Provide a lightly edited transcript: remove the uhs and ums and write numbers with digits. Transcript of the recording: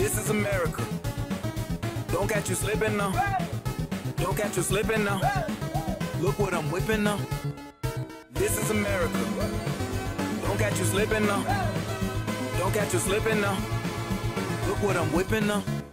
This is America. Don't catch you slipping now. Don't catch you slipping now. Look what I'm whipping now. This is America. Don't catch you slipping now. Don't catch you slipping now. Look what I'm whipping now.